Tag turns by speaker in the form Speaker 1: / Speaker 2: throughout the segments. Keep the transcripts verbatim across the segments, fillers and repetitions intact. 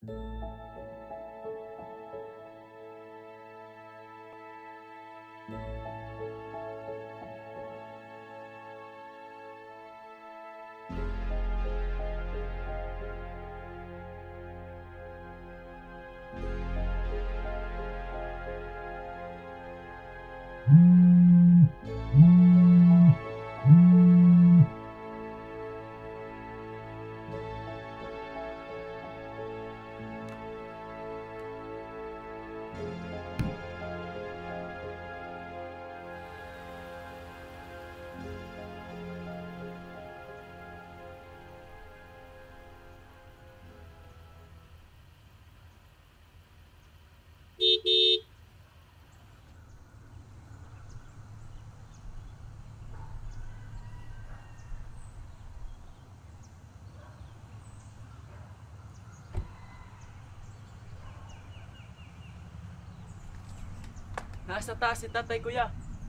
Speaker 1: Nasa taas si tatay, kuya.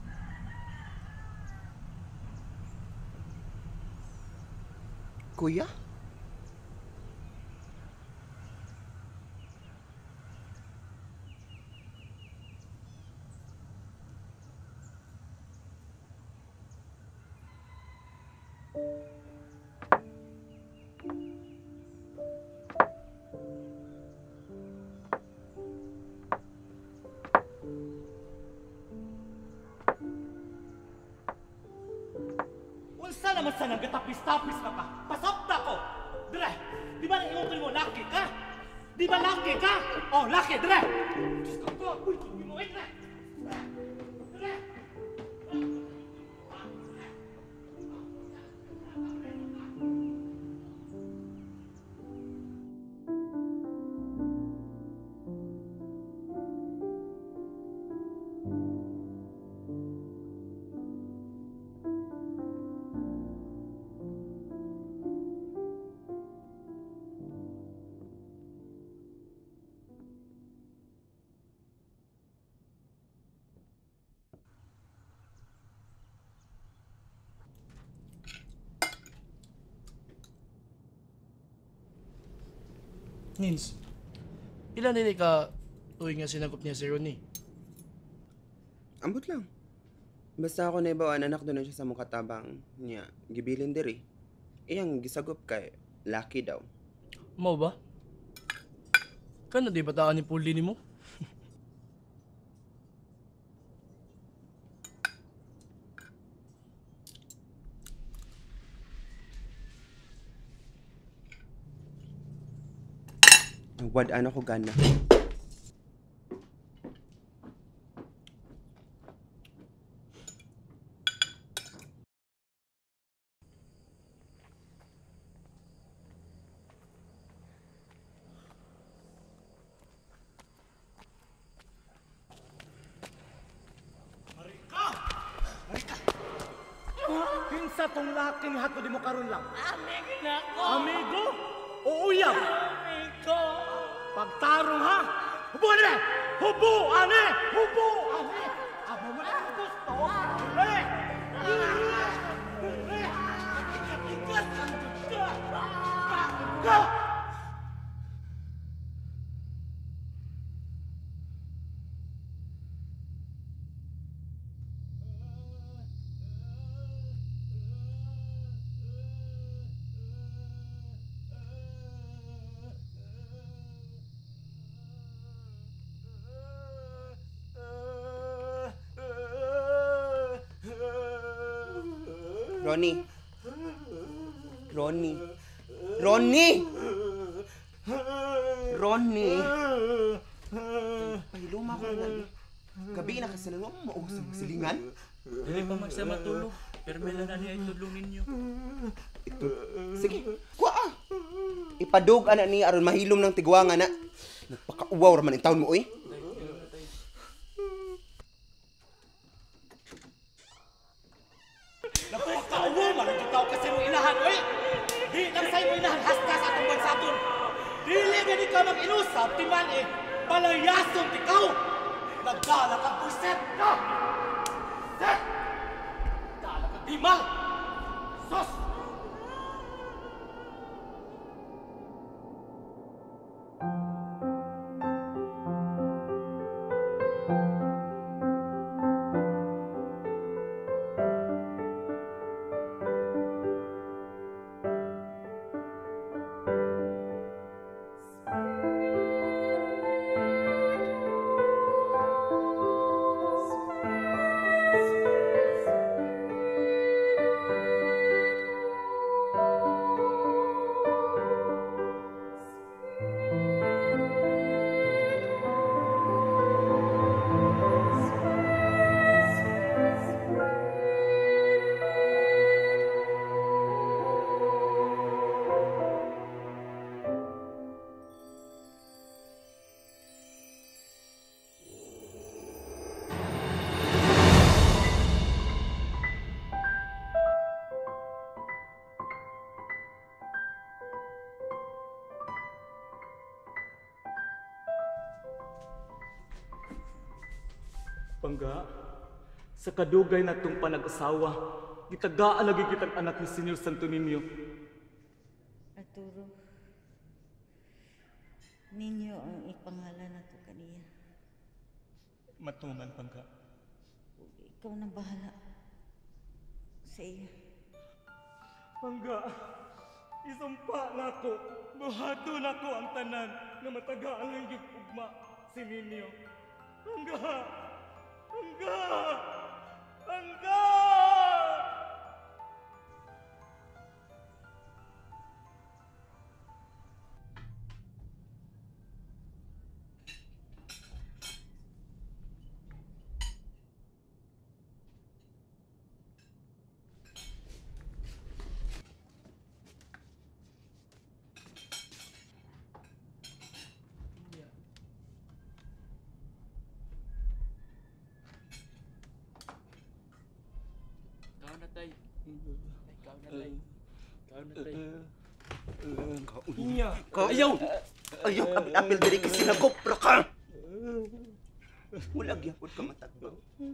Speaker 2: Kuya?
Speaker 3: Unsa naman sa nagkatapis-tapis ka pa? Pasok na ko! Dire! Di ba nang mo, laki ka? Di ba laki ka? Oh, laki! Dire! Diyos ko ko! Uy! Hindi mo eh! Dire! Dire!
Speaker 1: Nins, ilan nini ka tuwing nga sinagop niya si Ronnie?
Speaker 2: Ambot lang. Basta ako na ibawaan anak doon na siya sa mukatabang niya. Gibilin diri. Iyang gisagop kay Lucky daw.
Speaker 1: Mau ba? Kano di bataan ni Puli ni mo?
Speaker 2: Nagwadaan ako gana.
Speaker 3: Kinsa tong laking hato di mo karon lang?
Speaker 4: Amigo na ko!
Speaker 3: Amigo? O uyab?
Speaker 4: Amigo!
Speaker 3: Pagtarong ha? Hubo ane! Hubo ane! Hubo ane! Abo mo na gusto! Eh! Go!
Speaker 2: Ronnie. Ronnie. Ronnie! Ronnie! Pahiluma ko na. Gabi na kasi nalong maubos ang silingan.
Speaker 1: Dili pa magsama tulog, pero may lang niya itulong ninyo.
Speaker 2: Ito. Sige, kuha ah. Ipadug ana ni aron mahilom ng tigwangan na. Nagpakauwaw raman ang taon mo oy.
Speaker 3: Napakauwo man ang tao kasi mo inahan, oy! Di lang sa'yo mo inahan hasta sa atong bansaton! Dili gani ka mag-inusap, timan eh! Palayason tikaw! Nagdala kang puset! No! Set! Nagdala kang timal! Sos!
Speaker 2: Ronnie.
Speaker 3: Pangga, sa kadugay na itong panag-asawa, gitagaan lagi kitang anak ni Senyor Santo Niño.
Speaker 5: Arturo, ninyo ang ipangalan na to kaniya.
Speaker 3: Matungan, Pangga.
Speaker 5: Ikaw nang bahala sa iyo.
Speaker 3: Pangga, isumpa na ko, buhato na ko ang tanan na matagaan ng ugma si Ninyo. Pangga! Pangga! Pangga!
Speaker 1: Ikaw na, tay. Ikaw na, tay. Ikaw na, tay.
Speaker 3: Inya!
Speaker 2: Ayaw! Ayaw, apil diri kasi nagopra ka! Wala gyapon ka matagbaw.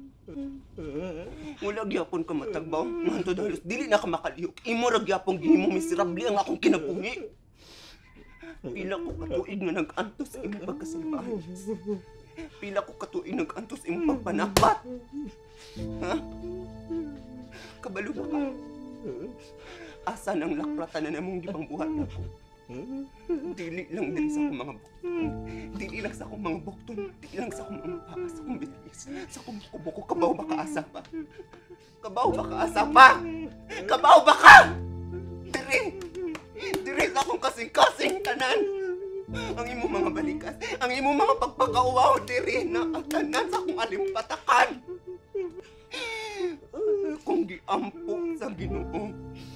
Speaker 2: Wala gyapon ka matagbaw. Manto dalos, dili na ka makaliyok. Imo ra gyapon gihimo miserable ang akong kinabuhi. Pila ko katuig nga nag-antos sa imong pagkasimbahan. Pila ko katuig nag-antos sa imong pagpanapat. Ha? Kabalo ba ka? Asa nang lakratan na namong gibang buhat na ko? Dili lang dili sa akong mga bukton. Dili lang sa akong mga bukton. Dili lang sa akong mga paa, sa akong bilis. Sa akong kubo ko, kabaw ba ka asa pa? Kabaw ba ka asa pa? Kabaw ba ka? Diri! Diri sa akong kasing-kasing tanan! Ang imo mga balikas, ang imo mga pagpakauwaw diri na ang tanan sa akong alimpatakan! Kung giampo sa Ginoo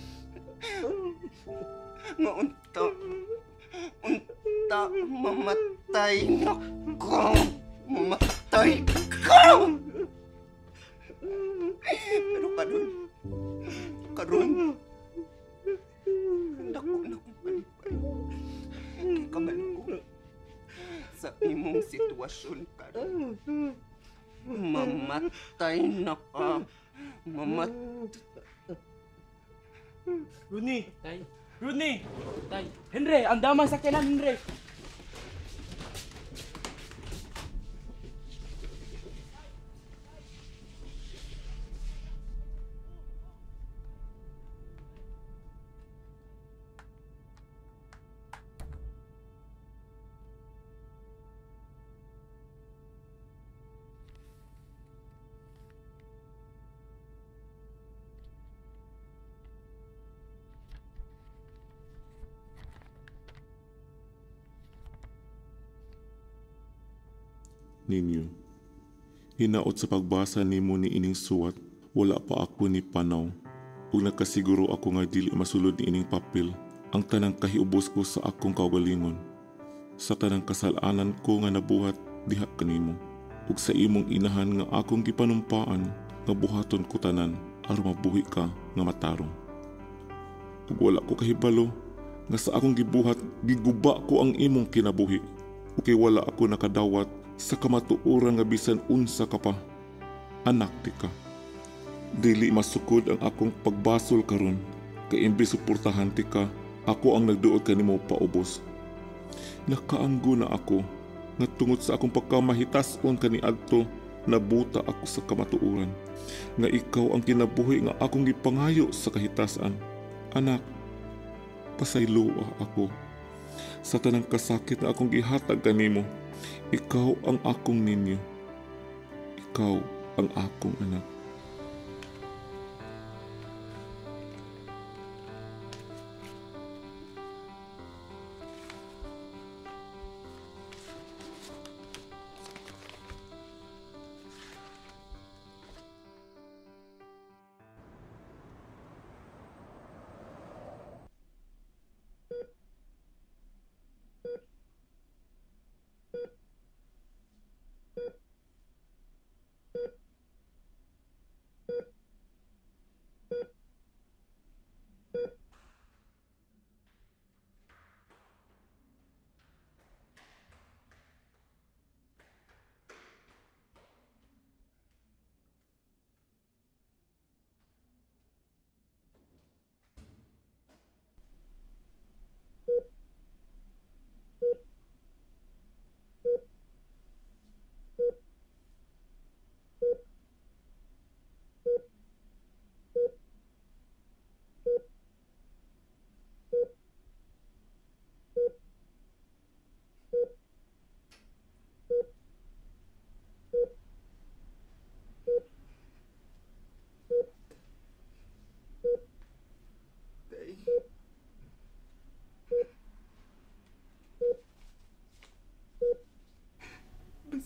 Speaker 2: nga unta unta mamatay na ko, mamatay ka, pero karon karon dako na kong palipay kay kabalo ko sa imong sitwasyon karon. Mamatay na ka, mamat
Speaker 3: Runi!
Speaker 1: Tay.
Speaker 3: Runi!
Speaker 1: Tay.
Speaker 3: Henry! Ang damang sakyanan, Henry!
Speaker 6: Ninyo, hinaot sa pagbasa nimo ni ining suwat, wala pa ako ni panaw. Ug nakasiguro ako nga dili masulod ni ining papel ang tanang kahiubos ko sa akong kaugalingon, sa tanang kasalanan ko nga nabuhat diha kanimo, ug sa imong inahan nga akong gipanumpaan nga buhaton ko tanan aron mabuhi ka nga matarong. Ug wala ko kahibalo nga sa akong gibuhat giguba ko ang imong kinabuhi, ug kay wala ako nakadawat sa kamatuoran nga bisan unsa ka pa. Anak ti ka. Dili masukod ang akong pagbasol karon, kay imbis suportahan ti ka, ako ang nagduot kanimo paubos. Nakaanggo na ako nga tungod sa akong pagkamahitason kaniadto, nabuta ako sa kamatuoran nga ikaw ang kinabuhi nga akong gipangayo sa kahitasan. Anak, pasayloa ako sa tanang kasakit na akong gihatag kanimo. Ikaw ang akong ninyo. Ikaw ang akong anak.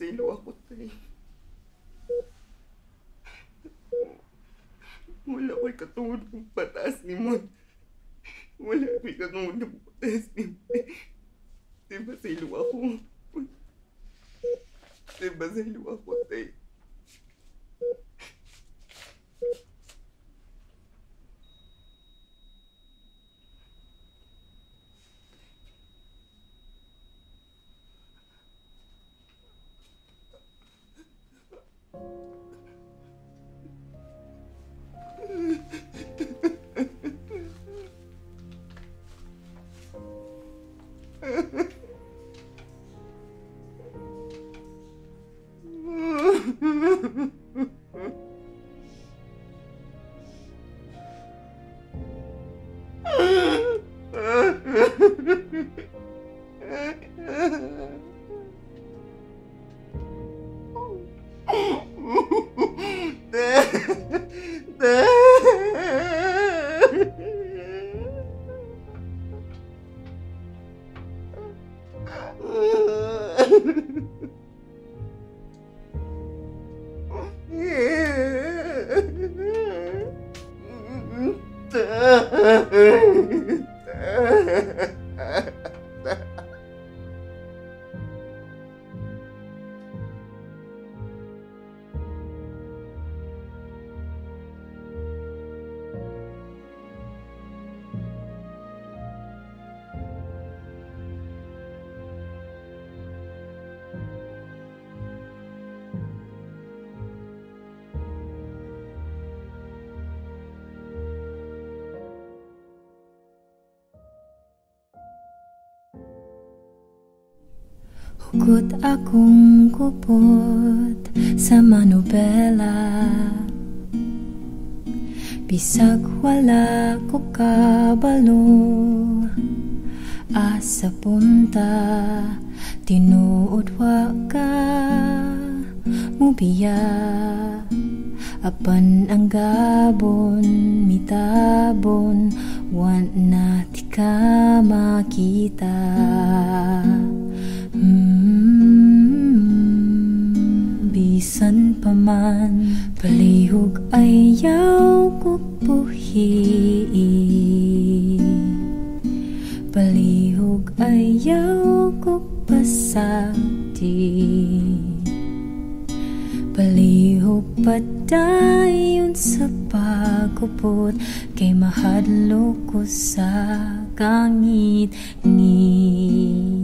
Speaker 2: pasaylo ako, tay. Wala ko'y katungod ng pataas ni mo. Wala ko'y katungod ng pataas ni mo. Tay, pasaylo ako. Tay, pasaylo ako, tay.
Speaker 7: Hugot akong kupot sa manobela, bisag wala ko kabalo. Asa punta tinuod wa ka mubiya, apan ang gabon mitabon wan na ti ka makita. Mm, bisan pa man palihog ayaw ko buhi, palihog ayaw ko pasagdi, palihog padayon sa pagkupot kay mahadlo ko sa kangit-ngit.